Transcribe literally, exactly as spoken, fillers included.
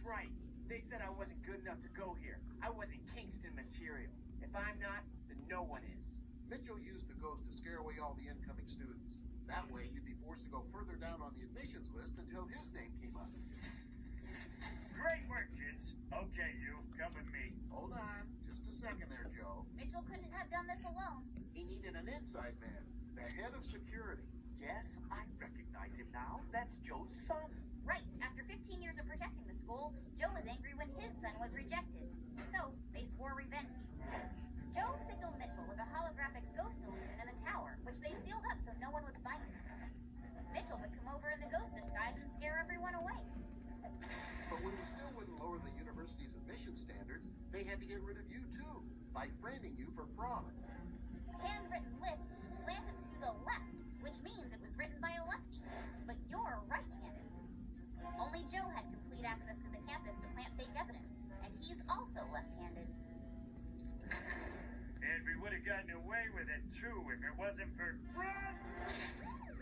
right. They said I wasn't good enough to go here. I wasn't Kingston material. If I'm not, then no one is. Mitchell used the ghost to scare away all the incoming students. That way, you'd be forced to go further down on the admissions list until his name came up. Great work, kids. Okay, you, come with me. Hold on, just a second there, Joe. Mitchell couldn't have done this alone. He needed an inside man, the head of security. Yes, I recognize him now. That's Joe's son. Right. After fifteen years of protecting the school, Joe was angry when his son was rejected. So, they swore revenge. Joe signaled Mitchell with a holographic ghost illusion in the tower, which they sealed up so no one would find him. Mitchell would come over in the ghost disguise and scare everyone away. But when he still wouldn't lower the university's admission standards, they had to get rid of you too, by framing you for fraud. Handwritten lists slanted to the left, which means it was written by a lefty. But you're right-handed. Only Joe had complete access to the campus to plant fake evidence, and he's also left-handed. And we would have gotten away with it, too, if it wasn't for...